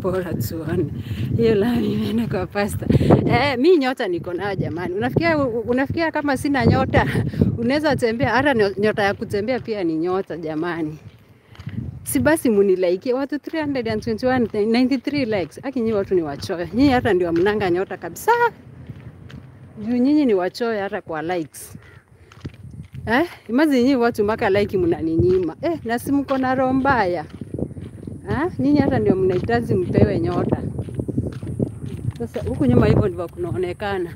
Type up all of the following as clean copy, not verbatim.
bora tuone. Hiyo lami imeenda kwa pasta. Mi nyota niko nayo jamani. Unafikia kama sina nyota, unaweza tembea, hata nyota ya kutembea pia ni nyota jamani. Si basi munilike watu 393 likes. Aki nyinyi watu ni wachoyo. Nyinyi hata ndio mnanga nyota kabisa. Juu nyinyi ni wachoyo hata kwa likes. Imagine nyinyi watu mpaka like mnaninyima. Na si mko na roho mbaya. Nyinyi hata ndio mnahitaji mpewe nyota. Sasa huku nyuma hivyo ndivyo kunaonekana.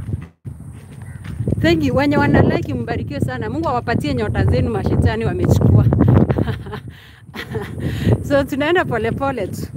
Thank you. Wenye wana like mbarikiwe sana. Mungu awapatie nyota zenu, mashetani wamechukua. So tunaenda pole pole tu.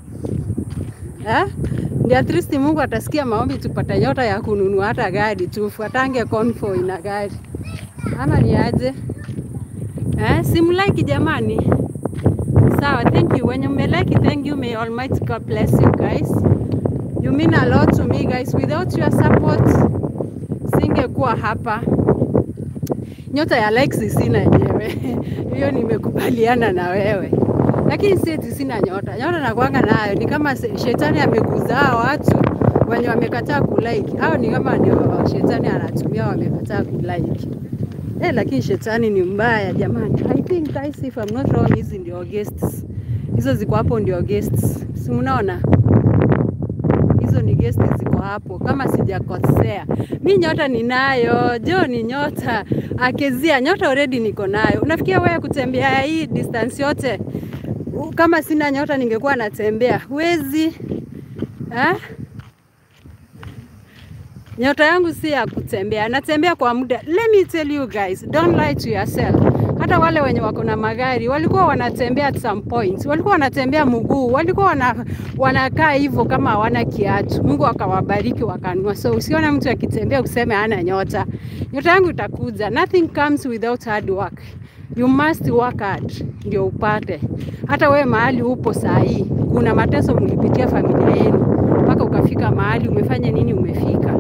Ndio at least Mungu atasikia maombi tupata nyota ya kununua hata gari tufuatange convoy na gari. Ama ni aje? Simlike jamani. Sawa, thank you. When you may like it, thank you. May Almighty God bless you guys. You mean a lot to me guys. Without your support, singekuwa hapa. Nyota ya likes sina yenyewe. Hiyo nimekubaliana na wewe. Lakini sisi sina nyota. Nyota nakuanga nayo. Ni kama shetani amekuzaa watu wenye wamekataa kulike. Hao ni kama ndio shetani anatumia wamekataa kulike. Lakini shetani ni mbaya jamani. I think guys, if I'm not wrong, hizi ndio guests. Hizo ziko hapo ndio guests. Si unaona? Hizo ni guests ziko hapo kama sijakosea. Mimi nyota ninayo. Jo ni nyota. Akezia nyota already niko nayo. Unafikia wewe kutembea hii distance yote? Kama sina nyota ningekuwa natembea. Huwezi. Nyota yangu si ya kutembea. Natembea kwa muda. Let me tell you guys, don't lie to yourself. Hata wale wenye wako na magari walikuwa wanatembea at some point. Walikuwa wanatembea mguu. Walikuwa wanakaa hivyo kama hawana kiatu. Mungu akawabariki wakanua. So usione mtu akitembea useme hana nyota. Nyota yangu itakuja. Nothing comes without hard work. You must work hard ndio upate. Hata wewe mahali upo saa hii, kuna mateso mlipitia familia yenu mpaka ukafika mahali umefanya nini umefika.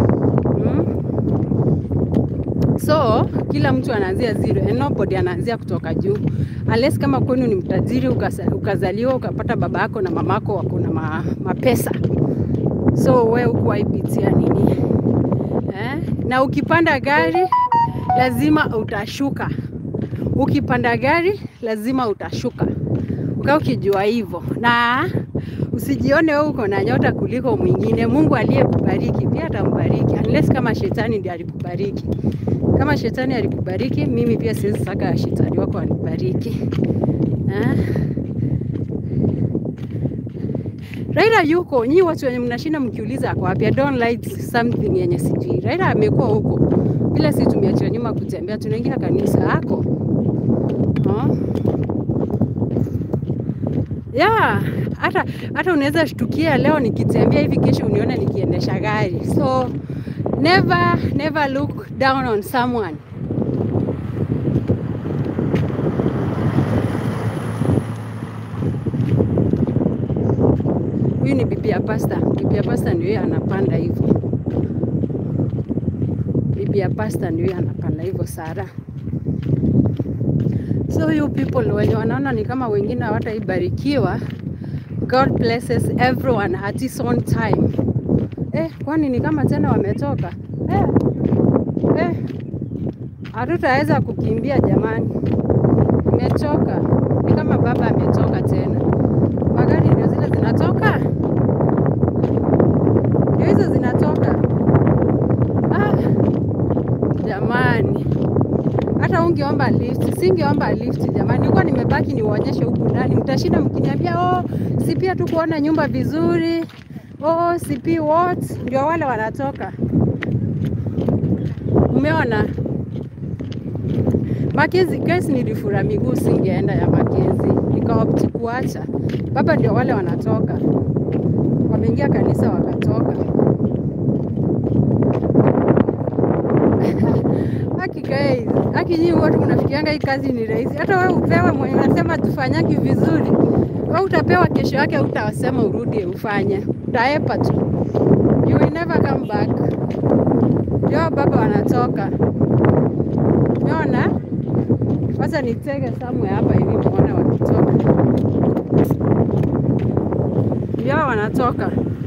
So kila mtu anaanzia zero and nobody anaanzia kutoka juu. Unless kama kwenu ni mtajiri ukazaliwa ukapata baba yako na mamako wako na mapesa. So wewe huko waipitia nini? Na ukipanda gari lazima utashuka. Ukipanda gari lazima utashuka. Ukao ukijua hivyo. Na usijione wewe uko na nyota kuliko mwingine. Mungu aliyekubariki pia atambariki. Unless kama shetani ndiye alikubariki. Kama shetani alikubariki, mimi pia siwezi saka shetani wako anibariki. Raila yuko, nyinyi watu wenye mnashinda mkiuliza kwa wapi, don't like something yenye sijui. Raila amekuwa huko. Bila sisi tumeacha nyuma kutembea, tunaingia kanisa yako. Hata unaweza shtukia leo nikitembea hivi kesho unione nikiendesha gari. So never look down on someone. Huyu ni bibi ya pasta. Bibi ya pasta ndio yeye anapanda hivyo. Bibi ya pasta ndio yeye anapanda hivyo Sara. So you people wenye wanaona ni kama wengine hawataibarikiwa, God blesses everyone at his own time. Kwani ni kama tena wametoka? Hatutaweza kukimbia jamani. Nimechoka. Ni kama baba ametoka tena. Magari ndio zile zinatoka. Ndio hizo zinatoka. Jamani. Hata ungeomba lift, singeomba lift jamani. Nilikuwa nimebaki niwaonyeshe huku ndani. Mtashinda mkiniambia, si pia tu kuona nyumba vizuri. CP what? Ndio wale wanatoka. Umeona? Makezi guys nilifura miguu singeenda ya Makezi. Nikaopti kuacha. Baba ndio wale wanatoka. Wameingia kanisa wakatoka. Guys, nyinyi watu mnafikianga hii kazi ni rahisi. Hata wewe upewe mwenye unasema tufanyaki vizuri. Wewe utapewa kesho yake utasema urudi ufanye. Utaepa tu. You will never come back. Ndio baba wanatoka. Umeona? Sasa nitege somewhere hapa hivi muone wakitoka. wao wanatoka.